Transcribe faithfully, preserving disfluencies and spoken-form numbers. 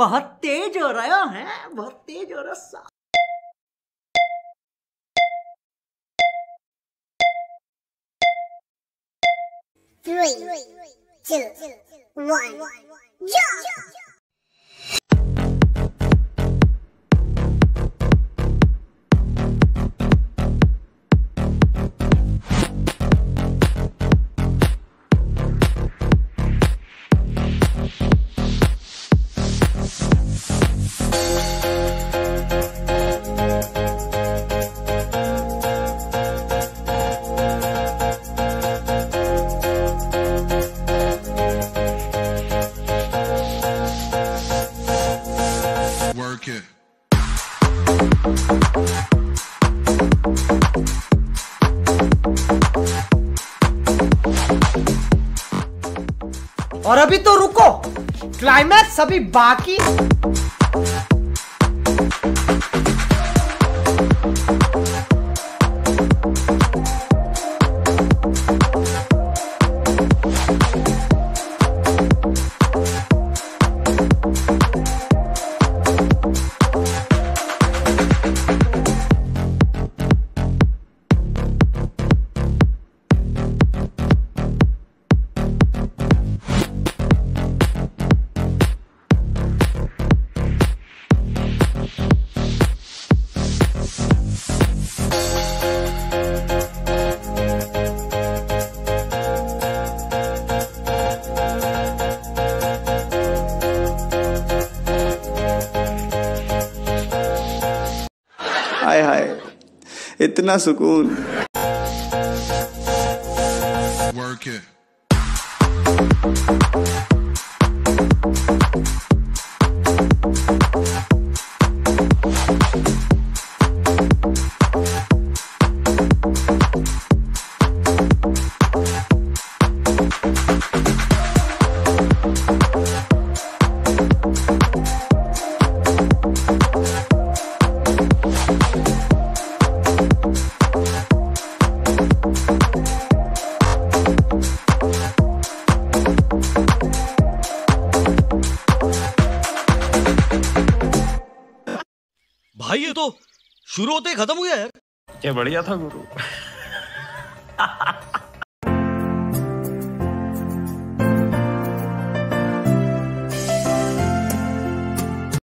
बहुत तेज हो रहा है, बहुत तेज हो रहा। Three, two, one, jump! Work it. और अभी तो रुको, क्लाइमैक्स अभी बाकी। हाय हाय, इतना सुकून। Work it. भाई ये तो शुरू होते ही खत्म हो गया यार। क्या बढ़िया था गुरु।